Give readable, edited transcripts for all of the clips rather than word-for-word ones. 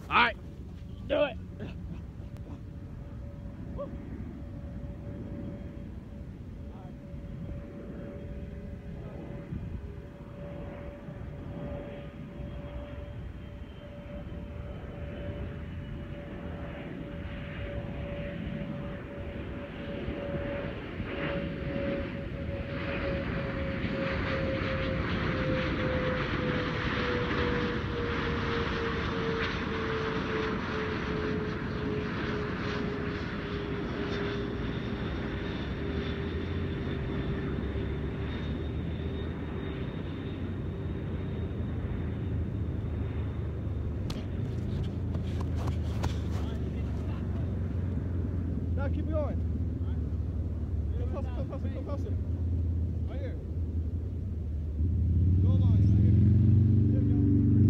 All right, do it. Now keep going. Come closer, come closer, come closer. Right here. Go line, right here. There we go.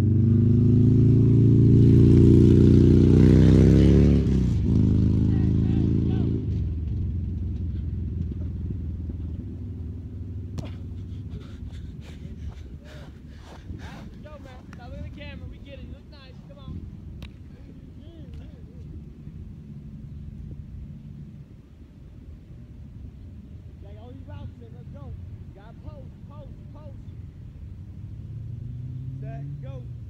Go, man. Now look at the camera. We get it. You look nice. Come on. Got all these routes in. Let's go. Got post, post, post. Set, go.